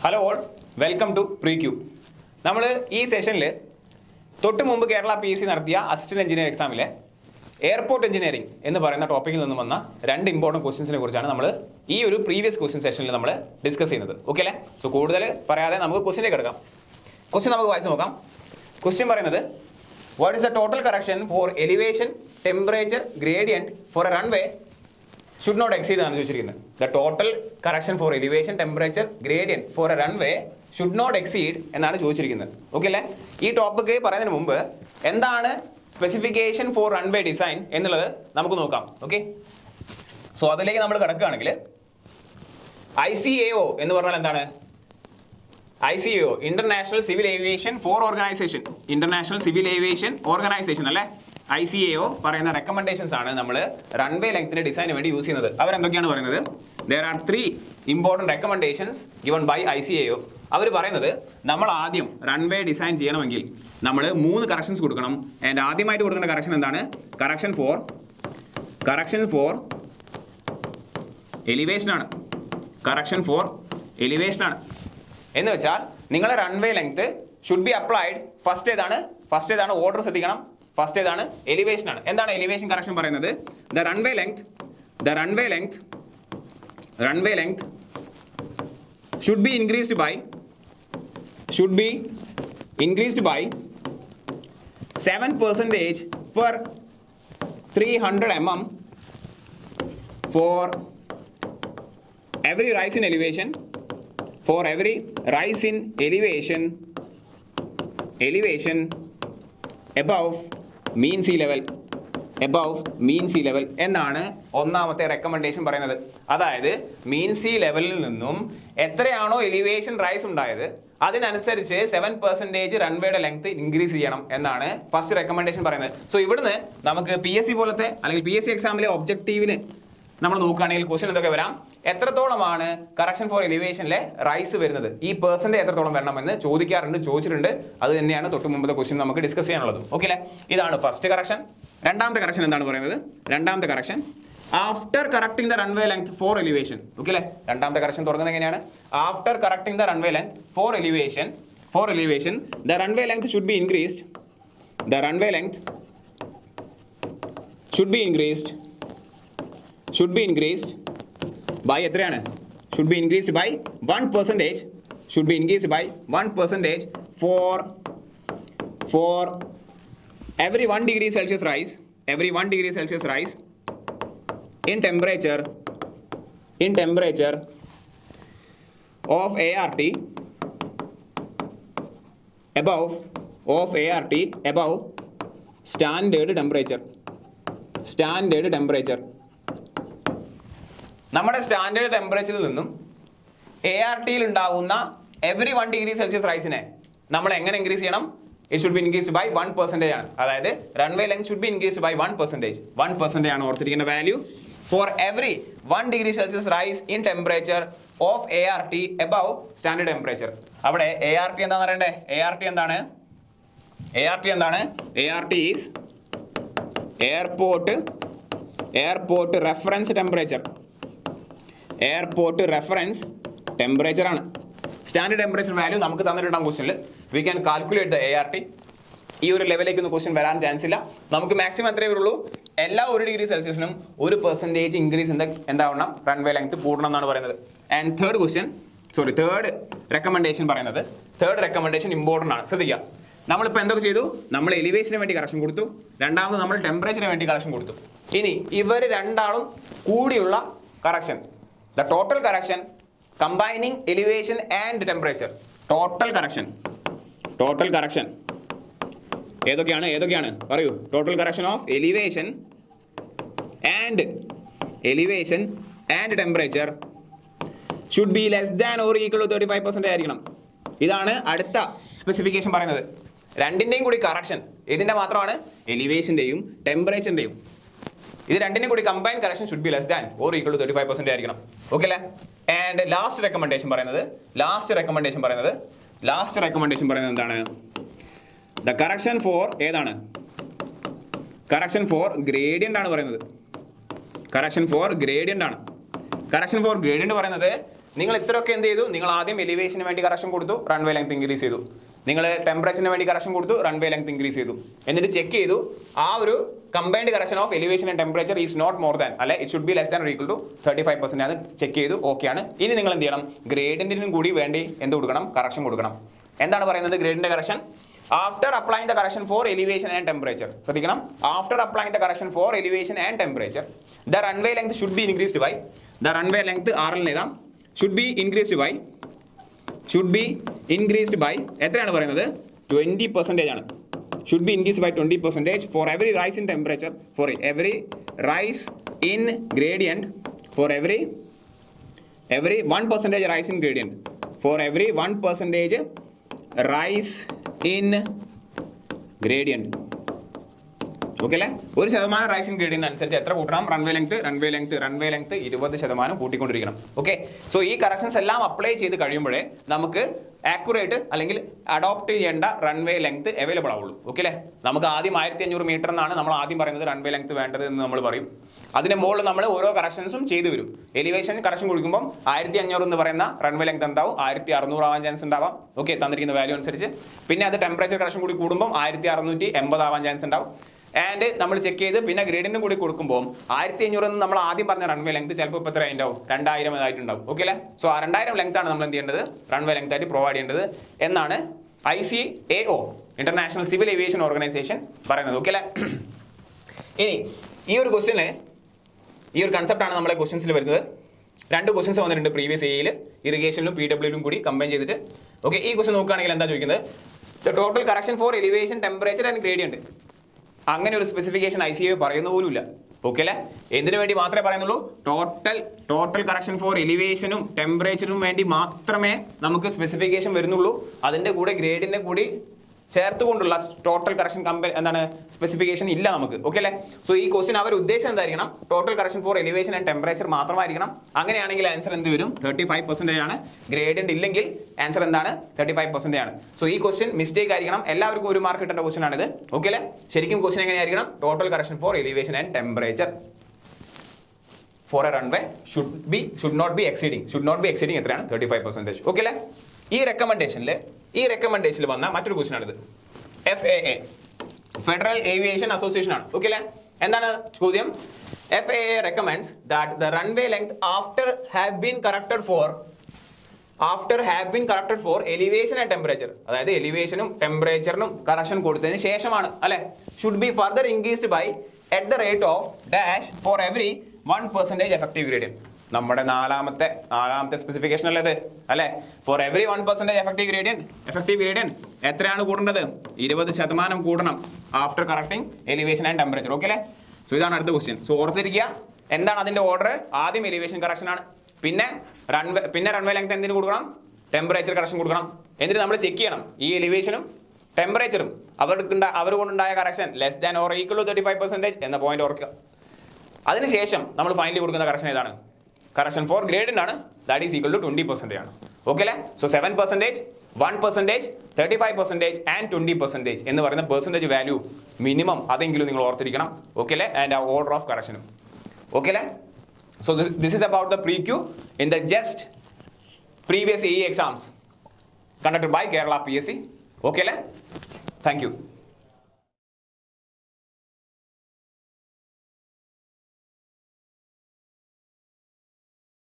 Hello all, welcome to PreQ. നമ്മൾ ഈ സെഷനിൽ തൊട്ട് മുമ്പ് കേരള PSC നടത്തിയ അസിസ്റ്റന്റ് എഞ്ചിനീയർ എക്സാമിലെ എയർപോർട്ട് എഞ്ചിനീയറിംഗ് എന്ന് പറയുന്ന ടോപ്പിക്കിൽ നിന്ന് വന്ന രണ്ട് ഇമ്പോർട്ടൻറ്റ് ക്വസ്റ്റ്യൻസിനെ കുറിച്ചാണ് നമ്മൾ ഈ ഒരു പ്രീവിയസ് ക്വസ്റ്റ്യൻ സെഷനിൽ നമ്മൾ ഡിസ്കസ് ചെയ്യുന്നത്. ഓക്കെ അല്ലേ? സോ കൂടുതൽ പറയാതെ നമുക്ക് ക്വസ്റ്റ്യനിലേക്ക് കിടക്കാം. ക്വസ്റ്റ്യൻ നമുക്ക് വായിച്ച് നോക്കാം. ക്വസ്റ്റ്യൻ പറയുന്നത് what is the total correction for elevation temperature gradient for a runway should not exceed എന്നാണ് ചോദിച്ചിരിക്കുന്നത്. The total correction for elevation, temperature, gradient for a runway should not exceed എന്നാണ് ചോദിച്ചിരിക്കുന്നത്. ഓക്കെ അല്ലേ? ഈ ടോപ്പിക്ക് പറയുന്നതിന് മുമ്പ് എന്താണ് സ്പെസിഫിക്കേഷൻ ഫോർ റൺവേ ഡിസൈൻ എന്നുള്ളത് നമുക്ക് നോക്കാം. ഓക്കെ, സോ അതിലേക്ക് നമ്മൾ കിടക്കുകയാണെങ്കിൽ ICAO എന്ന് പറഞ്ഞാൽ എന്താണ്? ICAO international civil aviation for organization, international civil aviation organization അല്ലേ? ICAO പറയുന്ന റെക്കമെൻഡേഷൻസ് ആണ് നമ്മൾ റൺവേ ലെങ്ത്തിന്റെ ഡിസൈന് വേണ്ടി യൂസ് ചെയ്യുന്നത്. അവരെന്തൊക്കെയാണ് പറയുന്നത്? there are 3 important recommendations given by ICAO. അവർ പറയുന്നത് നമ്മൾ ആദ്യം റൺവേ ഡിസൈൻ ചെയ്യണമെങ്കിൽ നമ്മൾ 3 കറക്ഷൻസ് കൊടുക്കണം. ആൻഡ് ആദ്യമായിട്ട് കൊടുക്കേണ്ട കറക്ഷൻ എന്താണ്? കറക്ഷൻ ഫോർ എലിവേഷൻ ആണ്. കറക്ഷൻ ഫോർ എലിവേഷൻ ആണ് എന്ന് വെച്ചാൽ നിങ്ങളെ runway length should be applied. First ഏതാണ് ഓർഡർ ശ്രദ്ധിക്കണം. ഫസ്റ്റ് ഏതാണ്? എലിവേഷൻ ആണ്. എന്താണ് എലിവേഷൻ കറക്ഷൻ പറയുന്നത്? The runway length should be increased by 7% per 300 mm for every rise in elevation, above mean sea level എന്നാണ് ഒന്നാമത്തെ റെക്കമെൻഡേഷൻ പറയുന്നത്. അതായത് മീൻ സീ ലെവലിൽ നിന്നും എത്രയാണോ എലിവേഷൻ റൈസ് ഉണ്ടായത് അതിനനുസരിച്ച് 7% റൺവേയുടെ ലെങ്ത് ഇൻക്രീസ് ചെയ്യണം എന്നാണ് ഫസ്റ്റ് റെക്കമെൻഡേഷൻ പറയുന്നത്. സോ ഇവിടുന്ന് നമുക്ക് PSC പോലത്തെ അല്ലെങ്കിൽ PSC എക്സാമിലെ ഒബ്ജക്റ്റീവിന് നമ്മൾ നോക്കുകയാണെങ്കിൽ ക്വസ്റ്റ്യൻ എന്തൊക്കെ വരാം? എത്രത്തോളമാണ് കറക്ഷൻ ഫോർ എലിവേഷനിലെ റൈസ് വരുന്നത്, ഈ പെർസെൻറ്റേജ് എത്രത്തോളം വരണമെന്ന് ചോദിച്ചിട്ടുണ്ട്. അത് തന്നെയാണ് തൊട്ട് മുമ്പത്തെ ക്വസ്റ്റ്യൻ നമുക്ക് ഡിസ്കസ് ചെയ്യാനുള്ളത്. ഓക്കെ അല്ലേ? ഇതാണ് ഫസ്റ്റ് കറക്ഷൻ. രണ്ടാമത്തെ കറക്ഷൻ എന്താണ് പറയുന്നത്? രണ്ടാമത്തെ correction after correcting the runway length for elevation. Okay അല്ലേ? രണ്ടാമത്തെ കറക്ഷൻ തുടങ്ങുന്നത് എങ്ങനെയാണ്? After correcting the runway length for elevation the runway length should be increased by എത്രയാണ്? should be increased by 1% for every 1 degree Celsius rise in temperature of ART above standard temperature. നമ്മുടെ standard ടെമ്പറേച്ചറിൽ നിന്നും ARTയിൽ ഉണ്ടാകുന്ന every 1 degree Celsius റൈസിനെ നമ്മൾ എങ്ങനെ increase ചെയ്യണം? It should be increased by 1% ആണ്. അതായത് runway length should be increased by 1% ആണ് ഓർത്തിരിക്കുന്ന value. For every 1 degree Celsius rise in temperature of ART above standard temperature. അവിടെ ART എന്താണെന്ന് അറിയണ്ടേ? ART എന്താണ്? ART is airport reference temperature ആണ്. Standard temperature value നമുക്ക് തന്നിട്ടുണ്ടാകും ക്വസ്റ്റ്യനിൽ. We can calculate the ART. ഈ ഒരു ലെവലിലേക്കൊന്നും ക്വസ്റ്റ്യൻ വരാൻ ചാൻസ് ഇല്ല. നമുക്ക് മാക്സിമം എത്രയേ വരുള്ളൂ? എല്ലാ 1 ഡിഗ്രി സെൽഷ്യസിനും 1% ഇൻക്രീസ് എന്താവണം? റൺവേ ലെങ്ത് കൂടണം എന്നാണ് പറയുന്നത്. ആൻഡ് തേർഡ് റെക്കമെൻഡേഷൻ പറയുന്നത്, തേർഡ് റെക്കമെൻഡേഷൻ ഇമ്പോർട്ടൻ്റ് ആണ്. ശ്രദ്ധിക്കുക. നമ്മളിപ്പോൾ എന്തൊക്കെ ചെയ്തു? നമ്മൾ എലിവേഷന് വേണ്ടി കറക്ഷൻ കൊടുത്തു. രണ്ടാമത് നമ്മൾ ടെമ്പറേച്ചറിന് വേണ്ടി കറക്ഷൻ കൊടുത്തു. ഇനി ഇവർ രണ്ടാളും കൂടിയുള്ള correction, the total correction combining elevation and temperature. total correction ഏതൊക്കെയാണ് പറയൂ? total correction of elevation and temperature should be less than or equal to 35% ആയിരിക്കണം. ഇതാണ് അടുത്ത സ്പെസിഫിക്കേഷൻ പറയുന്നത്. രണ്ടിൻ്റെയും കൂടി കറക്ഷൻ, ഇതിൻ്റെ മാത്രമാണ് എലിവേഷൻ്റെയും ടെമ്പറേച്ചറിൻ്റെയും. ഇത് രണ്ടിനും കൂടി combine correction should be less than or equal to 35% ആയിരിക്കണം. ഓക്കെ അല്ലേ? ആൻഡ് ലാസ്റ്റ് റെക്കമെൻഡേഷൻ പറയുന്നത് എന്താണ്? ദ കറക്ഷൻ ഫോർ ഏതാണ്? കറക്ഷൻ ഫോർ ഗ്രേഡിയൻ്റ് ആണ് പറയുന്നത്. കറക്ഷൻ ഫോർ ഗ്രേഡിയൻ്റ് പറയുന്നത് നിങ്ങൾ ഇത്രയൊക്കെ എന്ത് ചെയ്തു? നിങ്ങൾ ആദ്യം എലിവേഷന് വേണ്ടി കറക്ഷൻ കൊടുത്തു, റൺവേ ലെങ്ത് ഇൻക്രീസ് ചെയ്തു. നിങ്ങൾ ടെമ്പറേച്ചറിന് വേണ്ടി കറക്ഷൻ കൊടുത്തു, റൺവേ ലെങ്ത് ഇൻക്രീസ് ചെയ്തു. എന്നിട്ട് ചെക്ക് ചെയ്തു ആ ഒരു combined correction of elevation and temperature is not more than, അല്ലെ it should be less than or equal to 35% ആണ്. ചെക്ക് ചെയ്തു, ഓക്കെ ആണ്. ഇനി നിങ്ങൾ എന്ത് ചെയ്യണം? ഗ്രേഡിയന്റിനും കൂടി വേണ്ടി എന്ത് കൊടുക്കണം? കറക്ഷൻ കൊടുക്കണം. എന്താണ് പറയുന്നത്? ഗ്രേഡിന്റെ correction after applying the correction for elevation and temperature. ശ്രദ്ധിക്കണം, after applying the correction for elevation and temperature, the runway length should be increased by, the runway length RL എഴുതാം, should be increased by എത്രയാണ് പറയുന്നത്? 20% ആണ്. should be increased by 20% for every rise in temperature, for every rise in gradient, for every 1% rise in gradient, for every 1% rise in gradient. Okay അല്ലേ? 1% rise in gradient അനുസരിച്ച് എത്ര കൂട്ടണം? Runway length 20% കൂട്ടിക്കൊണ്ടിരിക്കണം. Okay, so ഈ corrections എല്ലാം apply ചെയ്ത് കഴിയുമ്പോഴേ നമുക്ക് ആക്യുറേറ്റ് അല്ലെങ്കിൽ അഡോപ്റ്റ് ചെയ്യേണ്ട റൺവേ ലെങ്ത് അവൈലബിൾ ആവുള്ളൂ. ഓക്കെ അല്ലേ? നമുക്ക് ആദ്യം 1500 മീറ്റർ എന്നാണ് നമ്മൾ ആദ്യം പറയുന്നത് റൺവേ ലെങ്ത് വേണ്ടത് എന്ന് നമ്മൾ പറയും. അതിന് മുകളിൽ നമ്മൾ ഓരോ കറക്ഷൻസും ചെയ്തു വരും. എലിവേഷൻ കറക്ഷൻ കൊടുക്കുമ്പോൾ 1500 എന്ന് പറയുന്ന റൺവേ ലെങ്ത് എന്താവും? 1600 ആവാൻ ചാൻസ് ഉണ്ടാവാം. ഓക്കെ, തന്നിരിക്കുന്ന വാല്യൂ അനുസരിച്ച്. പിന്നെ അത് ടെമ്പറേച്ചർ കറക്ഷൻ കൂടി കൂടുമ്പോൾ 1680 ആവാൻ ചാൻസ് ഉണ്ടാവും. ആൻഡ് നമ്മൾ ചെക്ക് ചെയ്ത് പിന്നെ ഗ്രേഡിനും കൂടി കൊടുക്കുമ്പോൾ 1500 എന്ന് നമ്മൾ ആദ്യം പറഞ്ഞ റൺവേ ലെങ്ത് ചിലപ്പോൾ ഇപ്പോൾ എത്ര ഉണ്ടാവും? 2000 ആയിട്ടുണ്ടാവും. ഓക്കെ അല്ലേ? സോ ആ 2000 ലെങ്ത് ആണ് നമ്മൾ എന്ത് ചെയ്യേണ്ടത്? റൺവേ ലെങ്ത് ആയിട്ട് പ്രൊവൈഡ് ചെയ്യേണ്ടത് എന്നാണ് ICAO, international civil aviation organization പറയുന്നത്. ഓക്കെ അല്ലേ? ഇനി ഈ ഒരു ക്വസ്റ്റ്യന്, ഈ ഒരു കൺസെപ്റ്റാണ് നമ്മളെ ക്വസ്റ്റ്യൻസിൽ വരുന്നത്. 2 ക്വസ്റ്റ്യൻസ് വന്നിട്ടുണ്ട് പ്രീവിയസ് എയിൽ, ഇറിഗേഷനിലും PWയിലും കൂടി കമ്പൈൻ ചെയ്തിട്ട്. ഓക്കെ, ഈ ക്വസ്റ്റ്യൻ നോക്കുകയാണെങ്കിൽ എന്താ ചോദിക്കുന്നത്? The total correction for elevation, temperature and gradient. അങ്ങനെ ഒരു സ്പെസിഫിക്കേഷൻ ICAO പറയുന്ന പോലുമില്ല. ഓക്കെ അല്ലേ? എന്തിനു വേണ്ടി മാത്രമേ പറയുന്നുള്ളൂ? ടോട്ടൽ കറക്ഷൻ ഫോർ എലിവേഷനും ടെമ്പറേച്ചറിനും വേണ്ടി മാത്രമേ നമുക്ക് സ്പെസിഫിക്കേഷൻ വരുന്നുള്ളൂ. അതിൻ്റെ കൂടെ ഗ്രേഡിൻ്റെ കൂടി ചേർത്തുകൊണ്ടുള്ള ടോട്ടൽ കറക്ഷൻ എന്താണ് സ്പെസിഫിക്കേഷൻ ഇല്ല നമുക്ക്. ഓക്കെ അല്ലേ? സോ ഈ ക്വസ്റ്റ്യൻ അവർ ഉദ്ദേശം എന്തായിരിക്കണം? Total correction for elevation and temperature മാത്രമായിരിക്കണം. അങ്ങനെയാണെങ്കിൽ ആൻസർ എന്ത് വരും? 35% ആണ്. ഗ്രേഡിയന്റ് ഇല്ലെങ്കിൽ ആൻസർ എന്താണ്? 35% ആണ്. സോ ഈ ക്വസ്റ്റ്യൻ മിസ്റ്റേക്ക് ആയിരിക്കണം. എല്ലാവർക്കും 1 മാർക്ക് കിട്ടേണ്ട ക്വസ്റ്റ്യൻ ആണിത്. ഓക്കെ അല്ലേ? ശരിക്കും ക്വസ്റ്റ്യൻ എങ്ങനെയായിരിക്കണം? Total correction for elevation and temperature for a runway should not be exceeding എത്രയാണ്? 35%. ഓക്കെ അല്ലേ? ഈ റെക്കമെൻഡേഷനിൽ വന്ന മറ്റൊരു ക്വസ്റ്റ്യൻ ആണിത്. FAA, ഫെഡറൽ ഏവിയേഷൻ അസോസിയേഷൻ ആണ്. ഓക്കെ അല്ലേ? എന്താണ് ചോദ്യം? FAA recommends that the runway length after have been corrected for elevation and temperature, അതായത് എലിവേഷനും ടെമ്പറേച്ചറിനും കറക്ഷൻ കൊടുത്തതിന് ശേഷമാണ് അല്ലെ, should be further increased by at the rate of dash for every 1% effective gradient. നമ്മുടെ നാലാമത്തെ സ്പെസിഫിക്കേഷൻ അല്ലേ ഇത് അല്ലേ? ഫോർ എവറി 1% എഫക്റ്റീവ് ഗ്രേഡിയന്റ് എത്രയാണ് കൂടേണ്ടത്? 20% കൂടണം after correcting elevation and temperature. Okay അല്ലേ? സോ ഇതാണ് അടുത്ത ക്വസ്റ്റ്യൻ. സോ ഓർത്തിരിക്കുക, എന്താണ് അതിന്റെ ഓർഡർ? ആദ്യം എലിവേഷൻ കറക്ഷൻ ആണ്, പിന്നെ റൺവേ ലെങ്ത് എന്തിനു കൊടുക്കണം? ടെമ്പറേച്ചർ കറക്ഷൻ കൊടുക്കണം. എന്നിട്ട് നമ്മൾ ചെക്ക് ചെയ്യണം ഈ എലിവേഷനും ടെമ്പറേച്ചറും അവർ കൊണ്ടുണ്ടായ correction less than or equal to 35% എന്ന പോയിന്റ് ഓർക്കുക. അതിനുശേഷം നമ്മൾ ഫൈനലി കൊടുക്കുന്ന കറക്ഷൻ ഏതാണ്? കറക്ഷൻ ഫോർ ഗ്രേഡിയന്റ് ആണ്. ദാറ്റ് ഈസ് ഈക്വൽ ടു 20% ആണ്. ഓക്കെ അല്ലേ? സോ 7%, 1%, 35% ആൻഡ് 20% എന്ന് പറയുന്ന പെർസെൻറ്റേജ് വാല്യൂ മിനിമം അതെങ്കിലും നിങ്ങൾ ഓർത്തിരിക്കണം. ഓക്കെ അല്ലേ? ആൻഡ് ആ ഓർഡർ ഓഫ് കറക്ഷനും. ഓക്കെ അല്ലേ? So this is about the പ്രീക്യൂ in the just previous AE exams conducted by Kerala PSC. Okay, thank you.